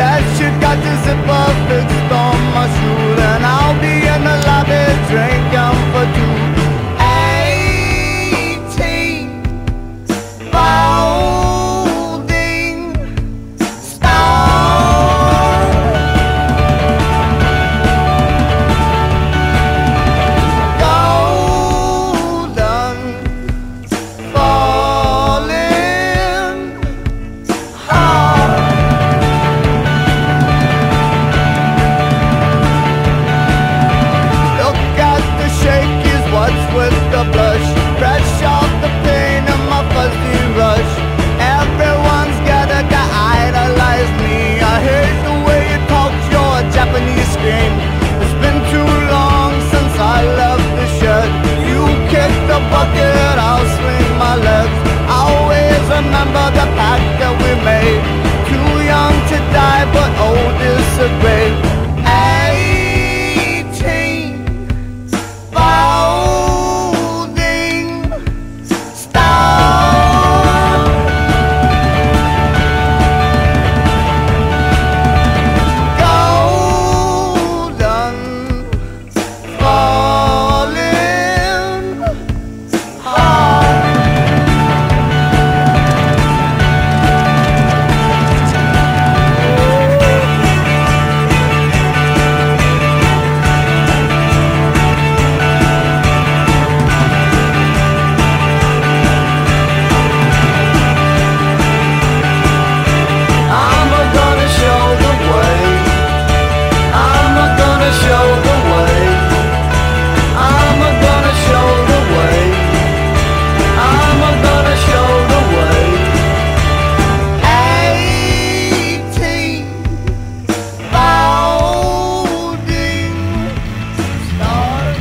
that shit got the zipper fixed on my shoe. And I'll be in the lobby drinking for two. 18 folding stars, golden falling hard. Look at the shakies, what's with the blush? Fresh off the pain of my fuzzy rush. Everyone's gotta idolize me. I hate the way you talk your Japanese scream. It's been too long since I left the shed. You kick the bucket, I'll swing my legs. I always remember the pact that we made. Too young to die, but old is a grave. 18 folding stars, golden falling hard. I'm gonna show the way. I'm gonna show the way. I'm gonna show the way. I'm gonna show the way. 18 folding stars.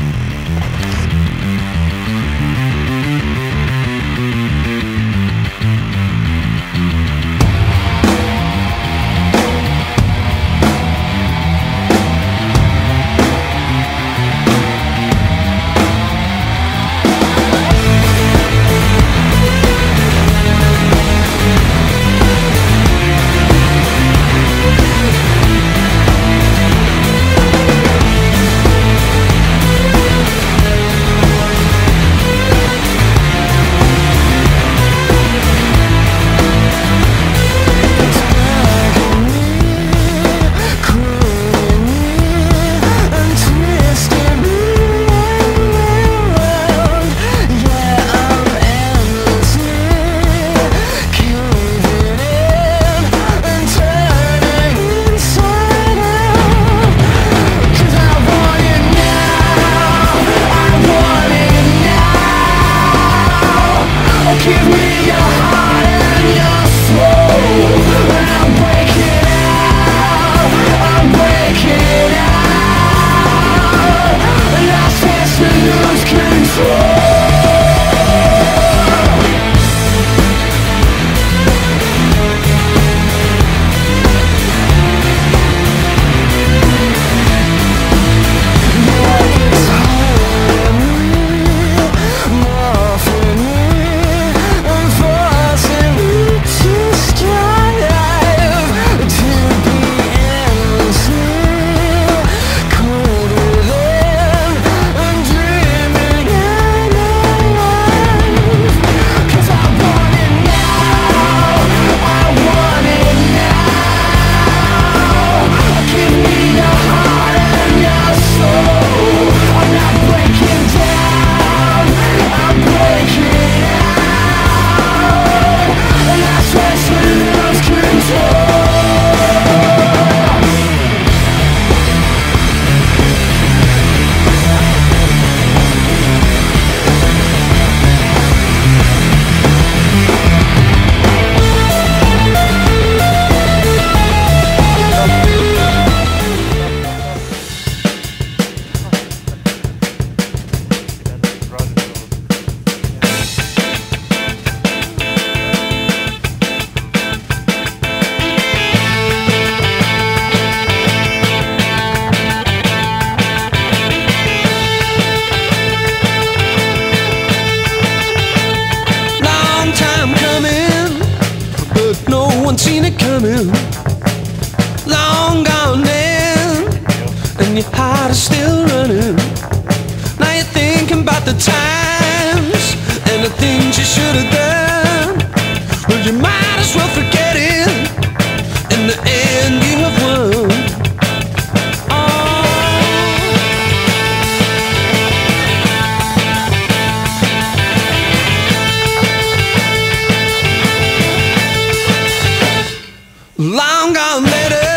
Give me your heart and your soul, and I'm breaking out, I'm breaking out, and I sense to lose control. It's holding me, morphing me, and forcing me to strive to be endlessly cold within and dreaming and alive. 'Cause I want it now, I want it now. Give me your heart and your soul. I'm not breaking down, I'm breaking out, and I swear to lose control. Long time coming, but no one seen it coming. your heart is still running. Now you're thinking about the times and the things you should have done. Well, you might as well forget it. In the end, you have won. Long gone later.